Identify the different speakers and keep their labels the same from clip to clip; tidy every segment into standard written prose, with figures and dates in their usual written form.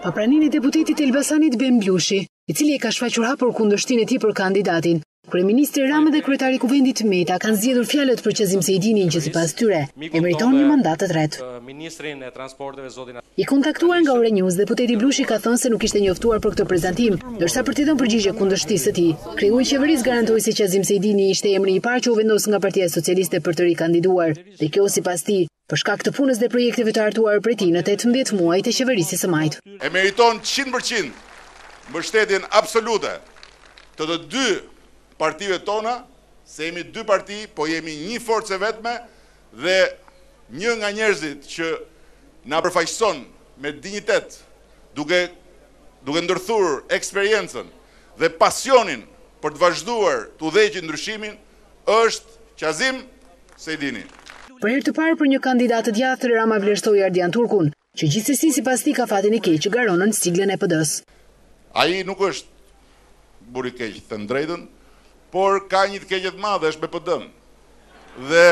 Speaker 1: pa praninë e deputetit Elbasanit Ben Blushi, i cili e ka shfaqur hapur kundërshtinë e tij për kandidatin. Kryeministri Rama dhe kryetari i Kuvendit Meta kanë zgjedhur fjalët për Qazim Sejdinin që sipas tyre e meriton një mandat të tretë.
Speaker 2: Ministrin e transporteve zotin
Speaker 1: I kontaktuar nga Ore News, deputeti Blushi ka thënë se nuk ishte njoftuar për këtë prezantim, ndërsa për të dhënë përgjigje kundërshtisë së tij, kreu i qeverisë garantoi se Qazim Sejdini ishte emri i parë që u vendos nga Partia Socialiste për të rikandiduar, dhe kjo sipas tij për shkak të punës dhe projekteve të hartuar prej tij në 18 muaj të qeverisë së majt.
Speaker 3: E meriton 100% mbështetjen absolute të dy partive tona, se jemi dy parti, po jemi një forcë e vetme dhe një nga njerëzit që na përfaqëson me dinjitet, duke ndërthurur eksperiencën dhe pasionin për të vazhduar të udhëhequr ndryshimin, është Qazim Sejdini.
Speaker 1: Për herë të parë për një kandidat të djathtë, Rama vlerësoi Ardian Turkun, që gjithsesi sipas tij ka fatin e keq që garonën siglën e PD-s.
Speaker 3: Ai nuk është buri i keq, të drejtën, por ka një të keqe të madhe, është me PD-n. Dhe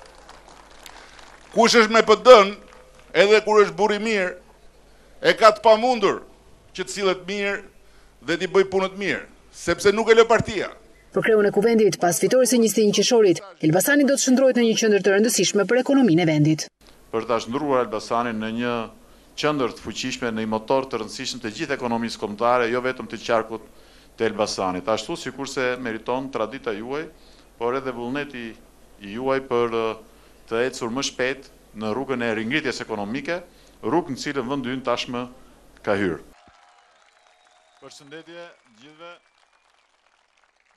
Speaker 3: kush është me PD-n, edhe kur është burr i mirë, e ka të pamundur që të sillet mirë dhe t'i bëj punët mirë, sepse nuk e lë partia.
Speaker 1: Për kreun e Kuvendit, pas fitores së 21 qershorit, Elbasani do të shndrohet në një qendër të rëndësishme për ekonominë e vendit.
Speaker 4: Për ta shndruar Elbasanin në një qendër të fuqishme, në një motor të rëndësishëm të gjithë ekonomisë kombëtare, jo vetëm të qarkut të Elbasanit. Ashtu sikurse meriton tradita juaj, por edhe vullneti i juaj për të ecur më shpejt në rrugën e ringritjes ekonomike, rrugë në cilën vendi ynë tashmë ka hyrë. Përshëndetje gjithëve.